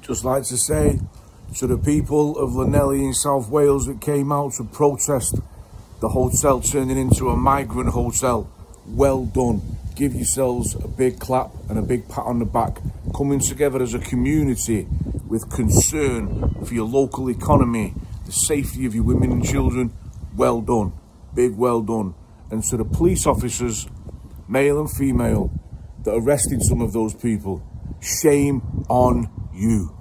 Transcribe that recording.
Just like to say to the people of Llanelli in South Wales that came out to protest the hotel turning into a migrant hotel, well done. Give yourselves a big clap and a big pat on the back. Coming together as a community with concern for your local economy, the safety of your women and children, well done. Big well done. And to the police officers, male and female, that arrested some of those people, shame on you.